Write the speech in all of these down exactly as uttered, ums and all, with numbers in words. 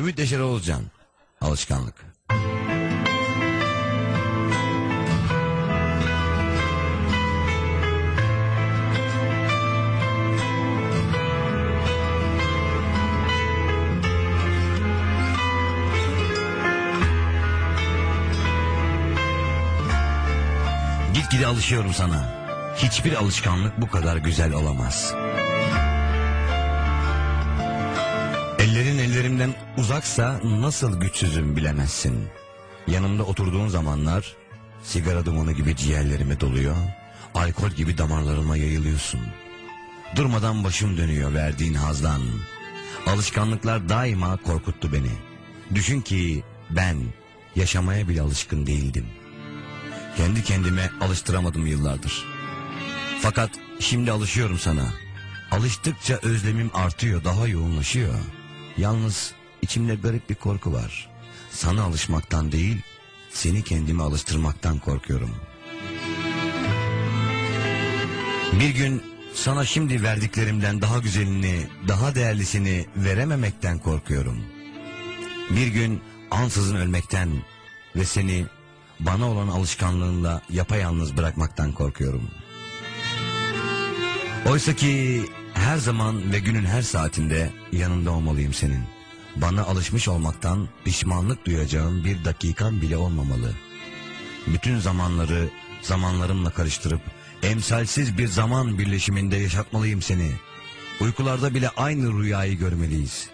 Ümit Yaşar Oğuzcan, Alışkanlık. Gitgide alışıyorum sana. Hiçbir alışkanlık bu kadar güzel olamaz. Ellerin ellerimden uzaksa nasıl güçsüzüm bilemezsin. Yanımda oturduğun zamanlar sigara dumanı gibi ciğerlerime doluyor, alkol gibi damarlarıma yayılıyorsun. Durmadan başım dönüyor verdiğin hazdan. Alışkanlıklar daima korkuttu beni. Düşün ki ben yaşamaya bile alışkın değildim. Kendi kendime alıştıramadım yıllardır. Fakat şimdi alışıyorum sana. Alıştıkça özlemim artıyor, daha yoğunlaşıyor. Yalnız içimde garip bir korku var. Sana alışmaktan değil, seni kendime alıştırmaktan korkuyorum. Bir gün sana şimdi verdiklerimden daha güzelini, daha değerlisini verememekten korkuyorum. Bir gün ansızın ölmekten ve seni bana olan alışkanlığınla yapayalnız bırakmaktan korkuyorum. Oysa ki her zaman ve günün her saatinde yanında olmalıyım senin. Bana alışmış olmaktan pişmanlık duyacağın bir dakikan bile olmamalı. Bütün zamanları zamanlarımla karıştırıp emsalsiz bir zaman birleşiminde yaşatmalıyım seni. Uykularda bile aynı rüyayı görmeliyiz.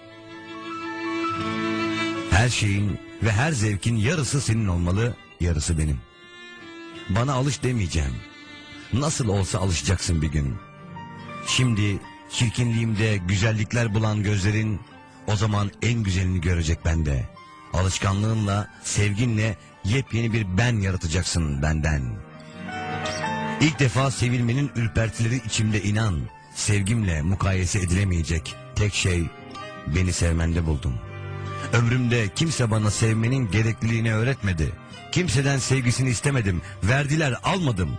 Her şeyin ve her zevkin yarısı senin olmalı, yarısı benim. Bana alış demeyeceğim. Nasıl olsa alışacaksın bir gün. Şimdi çirkinliğimde güzellikler bulan gözlerin o zaman en güzelini görecek bende. Alışkanlığınla, sevginle yepyeni bir ben yaratacaksın benden. İlk defa sevilmenin ürpertileri içimde inan. Sevgimle mukayese edilemeyecek tek şey beni sevmende buldum. Ömrümde kimse bana sevmenin gerekliliğini öğretmedi. Kimseden sevgisini istemedim. Verdiler, almadım.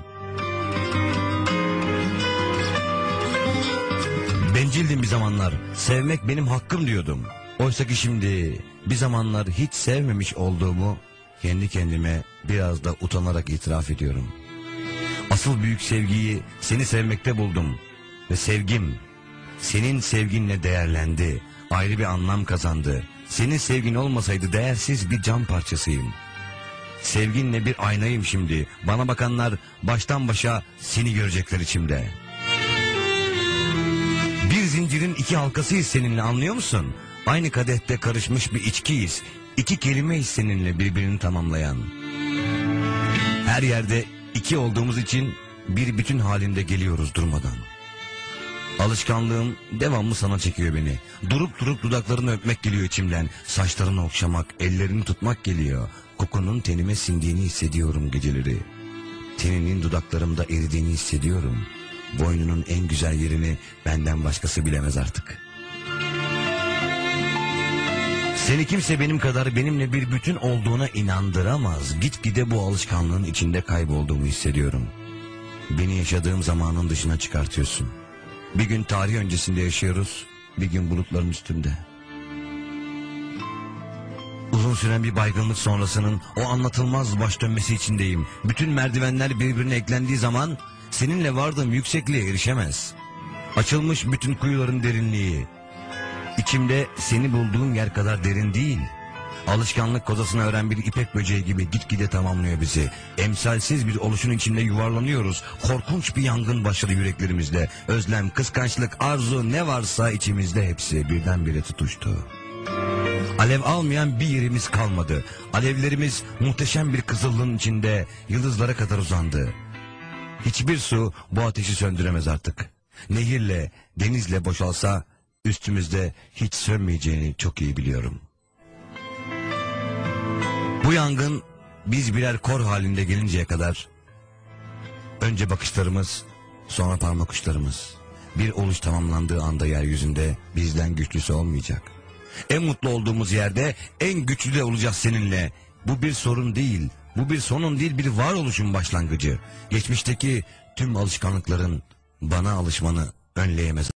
Bencildim bir zamanlar. Sevmek benim hakkım diyordum. Oysa ki şimdi bir zamanlar hiç sevmemiş olduğumu kendi kendime biraz da utanarak itiraf ediyorum. Asıl büyük sevgiyi seni sevmekte buldum. Ve sevgim senin sevginle değerlendi. Ayrı bir anlam kazandı. Senin sevgin olmasaydı değersiz bir cam parçasıyım. Sevginle bir aynayım şimdi. Bana bakanlar baştan başa seni görecekler içimde. Bir zincirin iki halkasıyız seninle, anlıyor musun? Aynı kadehte karışmış bir içkiyiz. İki kelimeyiz seninle birbirini tamamlayan. Her yerde iki olduğumuz için bir bütün halinde geliyoruz durmadan. Alışkanlığım devamlı sana çekiyor beni. Durup durup dudaklarını öpmek geliyor içimden. Saçlarını okşamak, ellerini tutmak geliyor. Kokunun tenime sindiğini hissediyorum geceleri. Teninin dudaklarımda eridiğini hissediyorum. Boynunun en güzel yerini benden başkası bilemez artık. Seni kimse benim kadar benimle bir bütün olduğuna inandıramaz. Gitgide bu alışkanlığın içinde kaybolduğumu hissediyorum. Beni yaşadığım zamanın dışına çıkartıyorsun. Bir gün tarih öncesinde yaşıyoruz, bir gün bulutların üstünde. Uzun süren bir baygınlık sonrasının o anlatılmaz baş dönmesi içindeyim. Bütün merdivenler birbirine eklendiği zaman seninle vardığım yüksekliğe erişemez. Açılmış bütün kuyuların derinliği. İçimde seni bulduğum yer kadar derin değil. Alışkanlık kozasını ören bir ipek böceği gibi gitgide tamamlıyor bizi. Emsalsiz bir oluşun içinde yuvarlanıyoruz. Korkunç bir yangın başladı yüreklerimizde. Özlem, kıskançlık, arzu ne varsa içimizde hepsi birdenbire tutuştu. Alev almayan bir yerimiz kalmadı. Alevlerimiz muhteşem bir kızıllığın içinde yıldızlara kadar uzandı. Hiçbir su bu ateşi söndüremez artık. Nehirle, denizle boşalsa üstümüzde hiç sönmeyeceğini çok iyi biliyorum. Bu yangın biz birer kor halinde gelinceye kadar önce bakışlarımız, sonra parmak uçlarımız. Bir oluş tamamlandığı anda yeryüzünde bizden güçlüsü olmayacak. En mutlu olduğumuz yerde en güçlü de olacağız seninle. Bu bir sorun değil, bu bir sonun değil, bir varoluşun başlangıcı. Geçmişteki tüm alışkanlıkların bana alışmanı önleyemez